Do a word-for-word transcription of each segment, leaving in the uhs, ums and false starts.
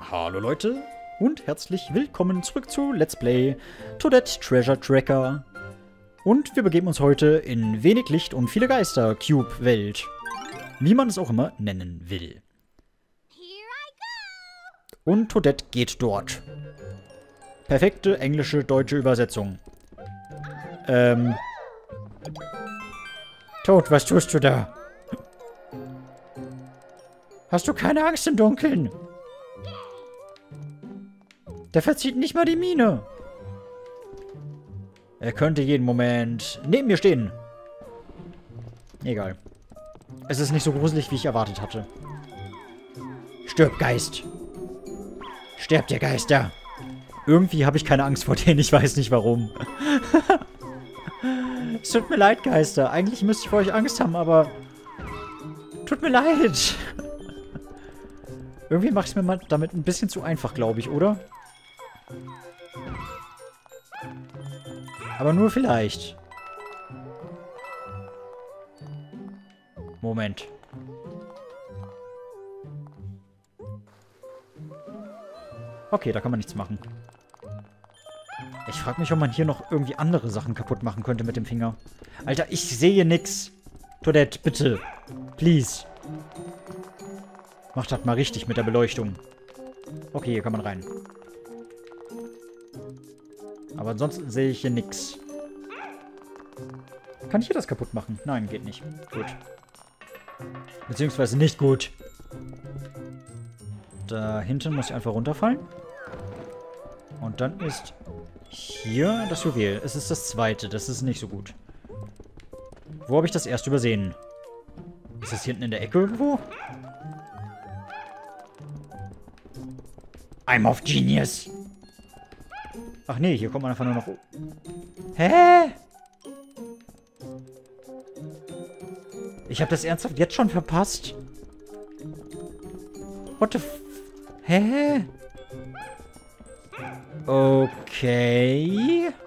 Hallo Leute und herzlich willkommen zurück zu Let's Play Toadette Treasure Tracker. Und wir begeben uns heute in wenig Licht und viele Geister Cube Welt. Wie man es auch immer nennen will. Und Toadette geht dort. Perfekte englische, deutsche Übersetzung. Ähm. Toad, was tust du da? Hast du keine Angst im Dunkeln? Der verzieht nicht mal die Miene. Er könnte jeden Moment neben mir stehen. Egal. Es ist nicht so gruselig, wie ich erwartet hatte. Stirb, Geist. Sterbt, ihr Geister. Irgendwie habe ich keine Angst vor denen. Ich weiß nicht, warum. Es tut mir leid, Geister. Eigentlich müsste ich vor euch Angst haben, aber... Tut mir leid. Irgendwie mache ich es mir mal damit ein bisschen zu einfach, glaube ich, oder? Aber nur vielleicht. Moment. Okay, da kann man nichts machen. Ich frage mich, ob man hier noch irgendwie andere Sachen kaputt machen könnte mit dem Finger. Alter, ich sehe nix. Toadette, bitte. Please. Macht das mal richtig mit der Beleuchtung. Okay, hier kann man rein. Aber ansonsten sehe ich hier nichts. Kann ich hier das kaputt machen? Nein, geht nicht. Gut. Beziehungsweise nicht gut. Da hinten muss ich einfach runterfallen. Und dann ist hier das Juwel. Es ist das zweite. Das ist nicht so gut. Wo habe ich das erst übersehen? Ist das hier hinten in der Ecke irgendwo? I'm of Genius. Ach nee, hier kommt man einfach nur noch... Hä? Ich habe das ernsthaft jetzt schon verpasst? What the f... Hä? Okay.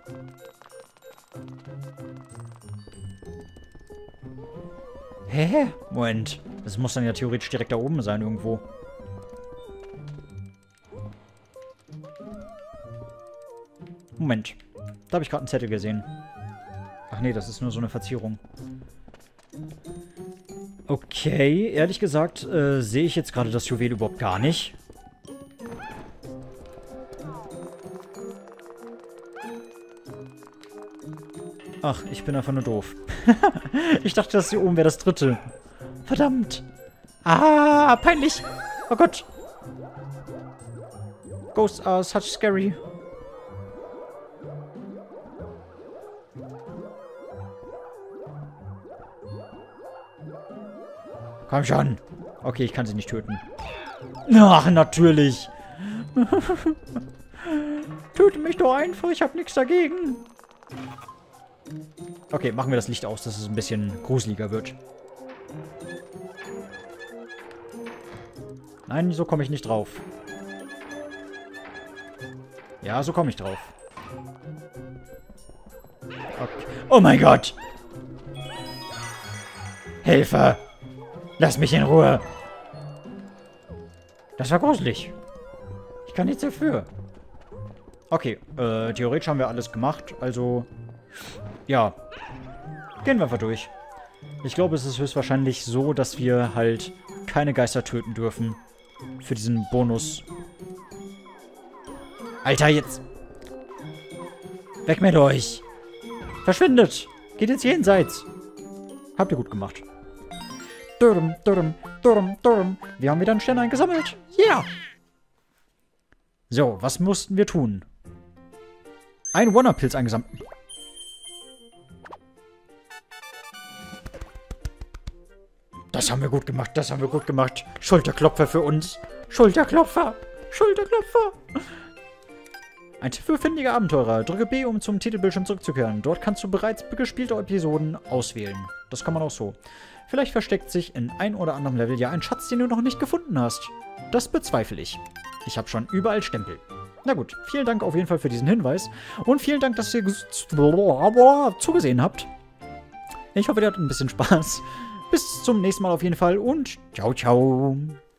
Hä? Moment. Das muss dann ja theoretisch direkt da oben sein irgendwo. Moment. Da habe ich gerade einen Zettel gesehen. Ach nee, das ist nur so eine Verzierung. Okay, ehrlich gesagt, äh, sehe ich jetzt gerade das Juwel überhaupt gar nicht. Ach, ich bin einfach nur doof. Ich dachte, das hier oben wäre das dritte. Verdammt. Ah, peinlich. Oh Gott. Ghosts are such scary. Komm schon. Okay, ich kann sie nicht töten. Ach, natürlich. Töte mich doch einfach, ich habe nichts dagegen. Okay, machen wir das Licht aus, dass es ein bisschen gruseliger wird. Nein, so komme ich nicht drauf. Ja, so komme ich drauf. Okay. Oh mein Gott! Hilfe! Lass mich in Ruhe! Das war gruselig. Ich kann nichts dafür. Okay, äh, theoretisch haben wir alles gemacht, also... Ja. Gehen wir einfach durch. Ich glaube, es ist höchstwahrscheinlich so, dass wir halt keine Geister töten dürfen. Für diesen Bonus. Alter, jetzt... Weg mit euch! Verschwindet! Geht ins Jenseits! Habt ihr gut gemacht. Dürm, dürm, dürm, dürm. Wir haben wieder einen Stern eingesammelt. Yeah! So, was mussten wir tun? Ein Wonderpilz eingesammelt. Das haben wir gut gemacht, das haben wir gut gemacht. Schulterklopfer für uns. Schulterklopfer. Schulterklopfer. Ein Tipp für findige Abenteurer. Drücke B, um zum Titelbildschirm zurückzukehren. Dort kannst du bereits gespielte Episoden auswählen. Das kann man auch so. Vielleicht versteckt sich in ein oder anderem Level ja ein Schatz, den du noch nicht gefunden hast. Das bezweifle ich. Ich habe schon überall Stempel. Na gut, vielen Dank auf jeden Fall für diesen Hinweis. Und vielen Dank, dass ihr zugesehen habt. Ich hoffe, ihr hattet ein bisschen Spaß. Bis zum nächsten Mal auf jeden Fall und ciao, ciao.